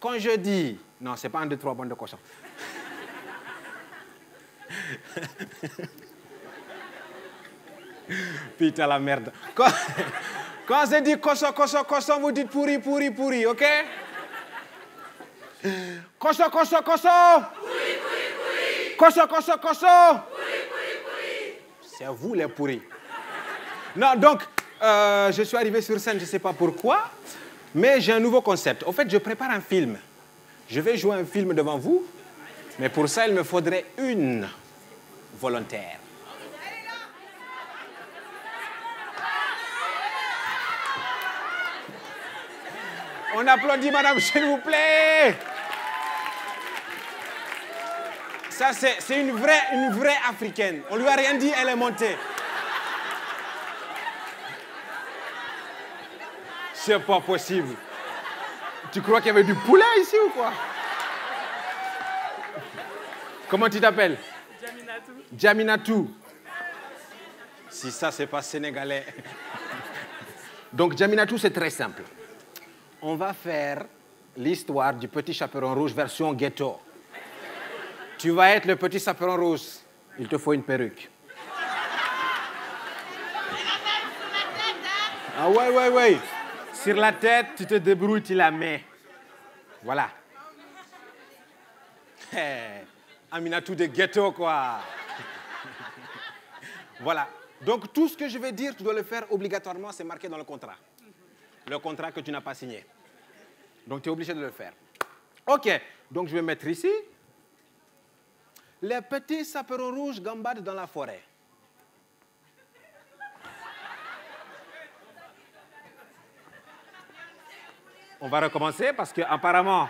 quand je dis... Non, c'est pas un, deux, trois bandes de cochons. Putain, la merde. Quand je dis cochon, cochon, cochon, vous dites pourri, pourri, pourri, ok? Cochon, cochon, cochon! Pourri, pourri, pourri! Cochon, cochon, cochon! Pourri, pourri, pourri! C'est vous les pourris. Non, donc, je suis arrivé sur scène, je ne sais pas pourquoi, mais j'ai un nouveau concept. En fait, je prépare un film. Je vais jouer un film devant vous, mais pour ça, il me faudrait une volontaire. On applaudit, madame, s'il vous plaît. Ça, c'est une vraie africaine. On lui a rien dit, elle est montée. C'est pas possible. Tu crois qu'il y avait du poulet ici ou quoi? Comment tu t'appelles? Jaminatou. Jaminatou. Si ça, c'est pas sénégalais. Donc, Jaminatou, c'est très simple. On va faire l'histoire du petit chaperon rouge version ghetto. Tu vas être le petit chaperon rouge. Il te faut une perruque. Ah ouais. Sur la tête, tu te débrouilles, tu la mets. Voilà. Aminatou de ghetto, quoi. Voilà. Donc, tout ce que je vais dire, tu dois le faire obligatoirement, c'est marqué dans le contrat. Le contrat que tu n'as pas signé. Donc, tu es obligé de le faire. OK. Donc, je vais mettre ici. Les petits chaperons rouges gambadent dans la forêt. On va recommencer parce qu'apparemment...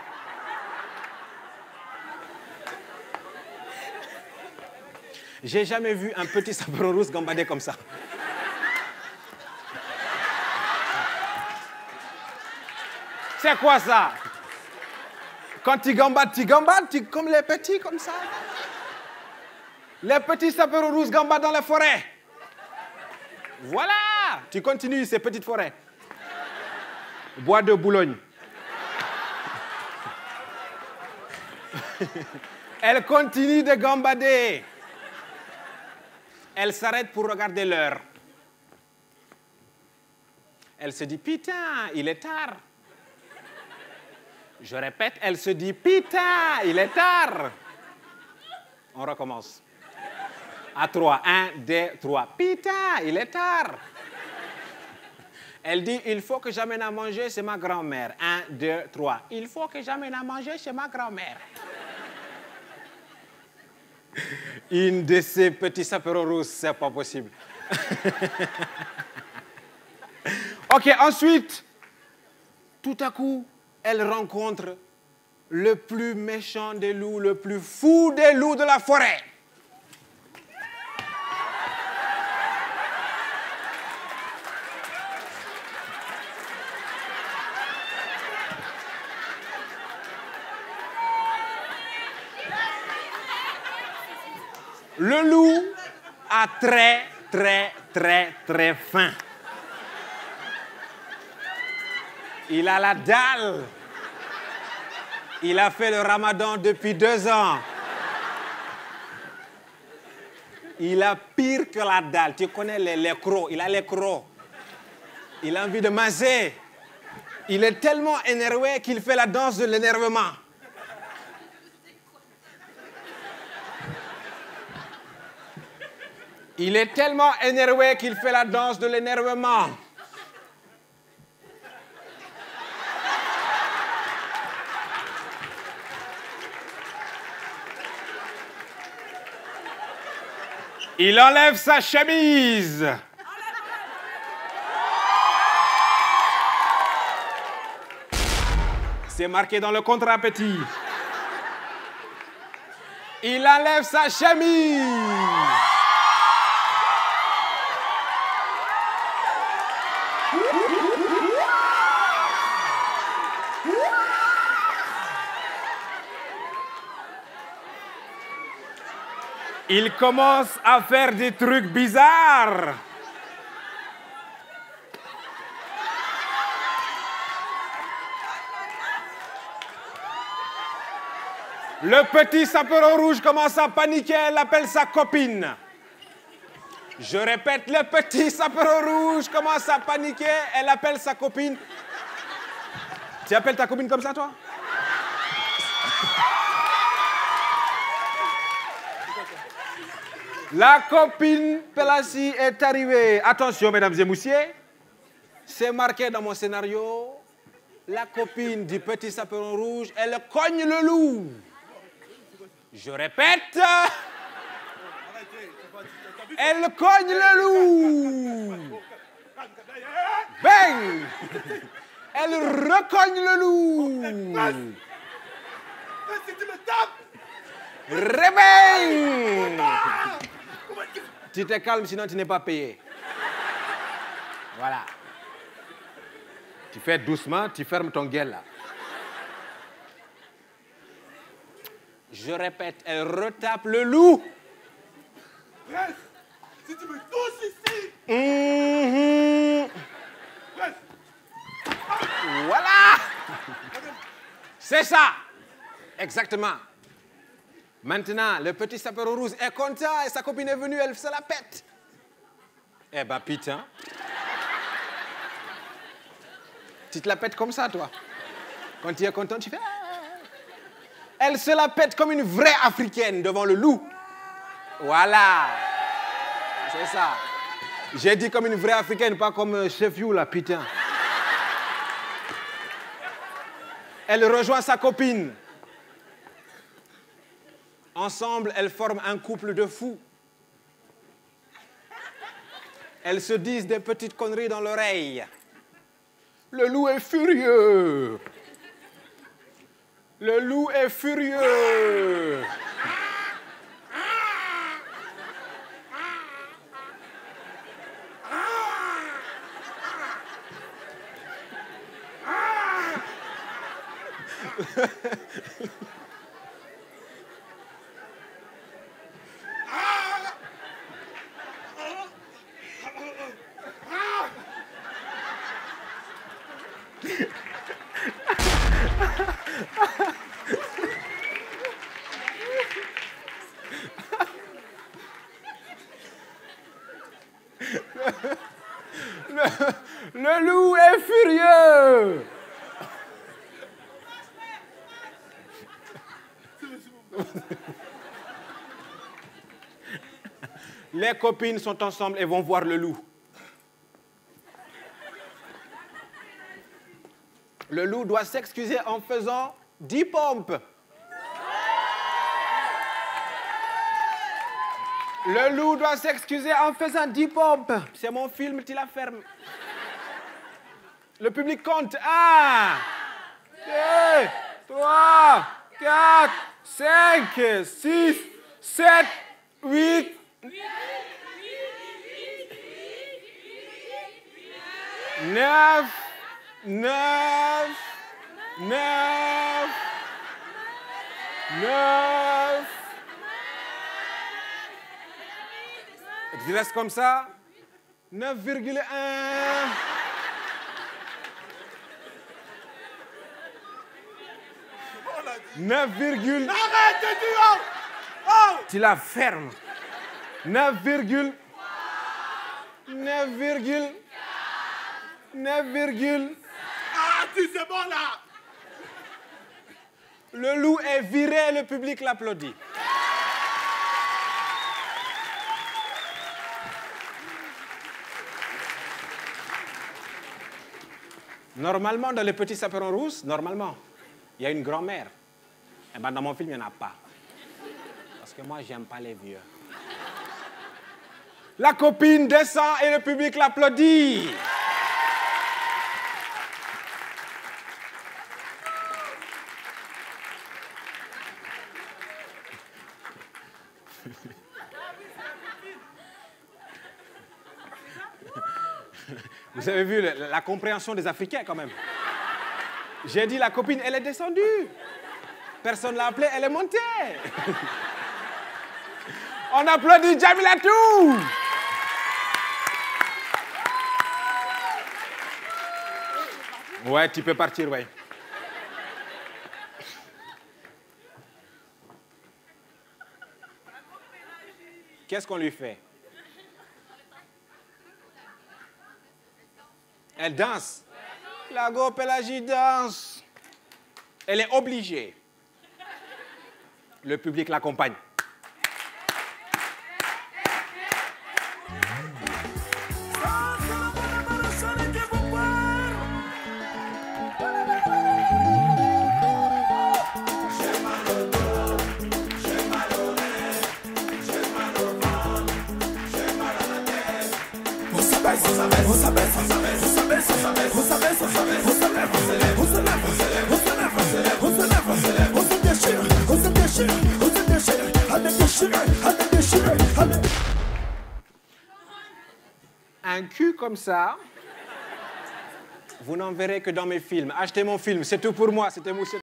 J'ai jamais vu un petit chaperon rouge gambader comme ça. C'est quoi ça? Quand tu gambades, comme les petits, comme ça. Les petits chaperons rouges gambadent dans la forêt. Voilà. Tu continues ces petites forêts. Bois de Boulogne. Elle continue de gambader. Elle s'arrête pour regarder l'heure. Elle se dit, putain, il est tard. Je répète, elle se dit, putain, il est tard. On recommence. À 3, 1, 2, 3. Putain, il est tard. Elle dit, il faut que j'amène à manger chez ma grand-mère. 1, 2, 3. Il faut que j'amène à manger chez ma grand-mère. Une de ces petits chaperons rouges, c'est pas possible. OK, ensuite, tout à coup, elle rencontre le plus méchant des loups, le plus fou des loups de la forêt. Le loup a très faim. Il a la dalle. Il a fait le ramadan depuis 2 ans. Il a pire que la dalle. Tu connais les crocs. Il a les crocs. Il a envie de manger. Il est tellement énervé qu'il fait la danse de l'énervement. Il est tellement énervé qu'il fait la danse de l'énervement. Il enlève sa chemise. C'est marqué dans le contrat, petit. Il enlève sa chemise. Il commence à faire des trucs bizarres. Le petit chaperon rouge commence à paniquer, elle appelle sa copine. Je répète, le petit chaperon rouge commence à paniquer, elle appelle sa copine. Tu appelles ta copine comme ça, toi? La copine Pélagie est arrivée. Attention, mesdames et messieurs, c'est marqué dans mon scénario. La copine du petit chaperon rouge, elle cogne le loup. Je répète, elle cogne le loup. Bang! Elle recogne le loup. Réveille! Tu te calmes, sinon tu n'es pas payé. Voilà. Tu fais doucement, tu fermes ton gueule là. Je répète, elle retape le loup. Bref, si tu me touches ici. Voilà. C'est ça. Exactement. Maintenant, le petit chaperon rouge est content et sa copine est venue, elle se la pète. Eh ben, putain. Tu te la pètes comme ça, toi. Quand tu es content, tu fais... Elle se la pète comme une vraie Africaine devant le loup. Voilà. C'est ça. J'ai dit comme une vraie Africaine, pas comme Chef You, là, putain. Elle rejoint sa copine. Ensemble, elles forment un couple de fous. Elles se disent des petites conneries dans l'oreille. Le loup est furieux. Le loup est furieux. Le loup est furieux. Les copines sont ensemble et vont voir le loup. Le loup doit s'excuser en faisant 10 pompes. Le loup doit s'excuser en faisant 10 pompes. C'est mon film, tu la fermes. Le public compte. 1, 2, 3, 4, 5, 6, 7, 8. 9, 9, 9, 9. Tu restes comme ça. 9,1. 9, Arrête de dire. Oh. tu la fermes. 9, 9, Ah, tu c'est bon là. Le loup est viré, le public l'applaudit. Normalement, dans les petits chaperons rouges, normalement, il y a une grand-mère. Et ben, dans mon film, il n'y en a pas. Parce que moi, j'aime pas les vieux. La copine descend et le public l'applaudit. Vous avez vu la compréhension des Africains quand même. J'ai dit la copine, elle est descendue. Personne ne l'a appelée, elle est montée. On applaudit Djamilatou. Ouais, tu peux partir, ouais. qu'est-ce qu'on lui fait? Elle danse. La go-pélagie danse. Elle est obligée. Le public l'accompagne. Un cul comme ça, vous n'en verrez que dans mes films. Achetez mon film, c'est tout pour moi. C'était Moussa.